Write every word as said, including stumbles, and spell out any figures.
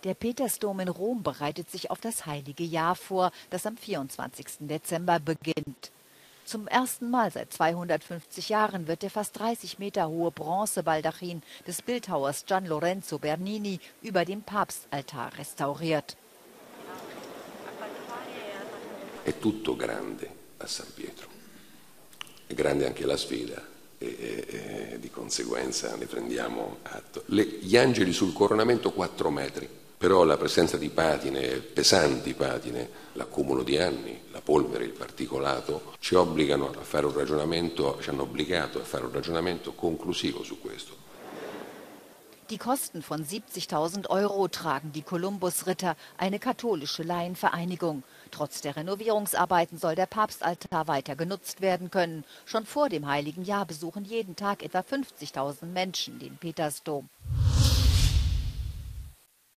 Der Petersdom in Rom bereitet sich auf das Heilige Jahr vor, das am vierundzwanzigsten Dezember beginnt. Zum ersten Mal seit zweihundertfünfzig Jahren wird der fast dreißig Meter hohe Bronzebaldachin des Bildhauers Gian Lorenzo Bernini über dem Papstaltar restauriert. È tutto grande a San Pietro, è grande anche la sfida e, e, e di conseguenza ne prendiamo atto. Le, gli angeli sul coronamento quattro metri, però la presenza di patine, pesanti patine, l'accumulo di anni, la polvere, il particolato, ci obbligano a fare un ragionamento, ci hanno obbligato a fare un ragionamento conclusivo su questo. Die Kosten von siebzigtausend Euro tragen die Columbus-Ritter, eine katholische Laienvereinigung. Trotz der Renovierungsarbeiten soll der Papstaltar weiter genutzt werden können. Schon vor dem Heiligen Jahr besuchen jeden Tag etwa fünfzigtausend Menschen den Petersdom.